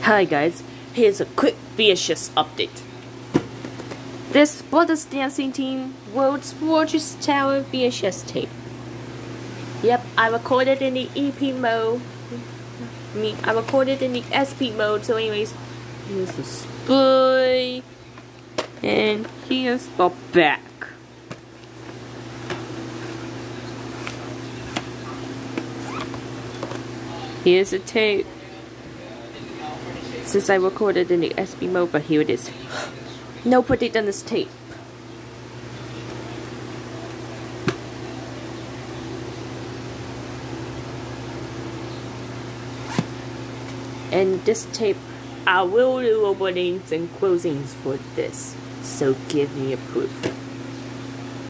Hi guys, here's a quick VHS update. This Brothers Dancing Team World's Largest Tower VHS tape. Yep, I recorded in the EP mode. I recorded in the SP mode, so anyways, here's the display. And here's the back. Here's the tape. Since I recorded in the SP mode, but here it is. No predict on this tape. And this tape, I will do openings and closings for this, so give me a proof.